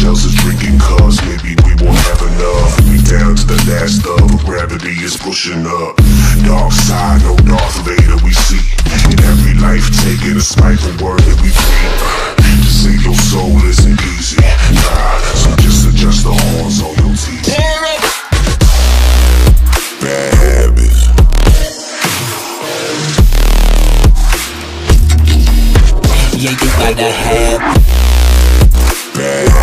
shells is drinking cause maybe we won't have enough. We down to the last of gravity is pushing up. Dark side, no Darth Vader we see. In every life taking a spiteful word that we breathe. To save your soul isn't easy, nah, so just adjust the horns on your teeth. Bad habits. Yeah, you gotta have Bad